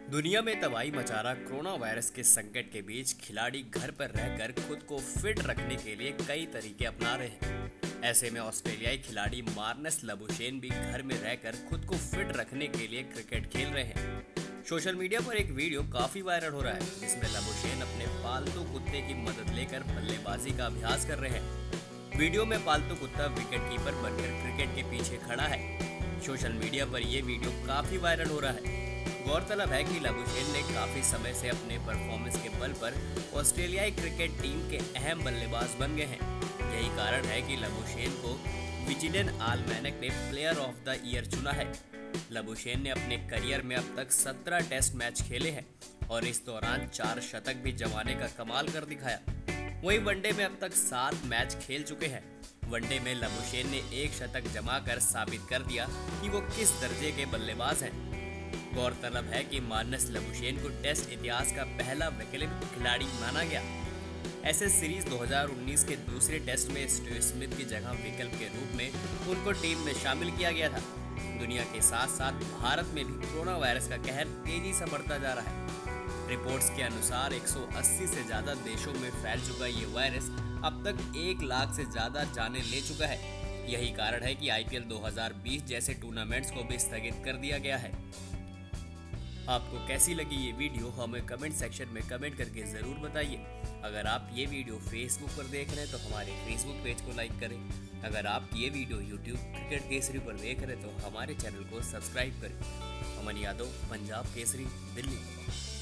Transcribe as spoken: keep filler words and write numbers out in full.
दुनिया में तबाही मचा रहा कोरोना वायरस के संकट के बीच खिलाड़ी घर पर रहकर खुद को फिट रखने के लिए कई तरीके अपना रहे हैं। ऐसे में ऑस्ट्रेलियाई खिलाड़ी मार्नस लबुशेन भी घर में रहकर खुद को फिट रखने के लिए क्रिकेट खेल रहे हैं। सोशल मीडिया पर एक वीडियो काफी वायरल हो रहा है, जिसमें लबुशेन अपने पालतू कुत्ते की मदद लेकर बल्लेबाजी का अभ्यास कर रहे हैं। वीडियो में पालतू कुत्ता विकेट कीपर बनकर क्रिकेट के पीछे खड़ा है। सोशल मीडिया पर यह वीडियो काफी वायरल हो रहा है। गौरतलब है कि लबुशेन ने काफी समय से अपने परफॉर्मेंस के बल पर ऑस्ट्रेलियाई क्रिकेट टीम के अहम बल्लेबाज बन गए हैं। यही कारण है कि लबुशेन को विजिडेन आल्मैनक ने प्लेयर ऑफ द ईयर चुना है। लबुशेन ने अपने करियर में अब तक सत्रह टेस्ट मैच खेले हैं और इस दौरान चार शतक भी जमाने का कमाल कर दिखाया। वहीं वनडे में अब तक सात मैच खेल चुके हैं। वनडे में लबुशेन ने एक शतक जमाकर साबित कर दिया कि वो किस दर्जे के बल्लेबाज हैं। गौरतलब है कि मार्नस लबुशेन को टेस्ट इतिहास का पहला वैकल्पिक खिलाड़ी माना गया। ऐसे सीरीज दो हज़ार उन्नीस के दूसरे टेस्ट में स्टीव स्मिथ की जगह विकल्प के रूप में उनको टीम में शामिल किया गया था। दुनिया के साथ साथ भारत में भी कोरोना वायरस का कहर तेजी से बढ़ता जा रहा है। रिपोर्ट्स के अनुसार एक सौ अस्सी से ज्यादा देशों में फैल चुका ये वायरस अब तक एक लाख से ज्यादा जानें ले चुका है। यही कारण है कि आई पी एल दो हज़ार बीस जैसे टूर्नामेंट्स को भी स्थगित कर दिया गया है। आपको कैसी लगी ये वीडियो हमें कमेंट सेक्शन में कमेंट करके ज़रूर बताइए। अगर आप ये वीडियो फेसबुक पर देख रहे हैं तो हमारे फेसबुक पेज को लाइक करें। अगर आप ये वीडियो यूट्यूब क्रिकेट केसरी पर देख रहे हैं तो हमारे चैनल को सब्सक्राइब करें। अमन यादव, पंजाब केसरी, दिल्ली।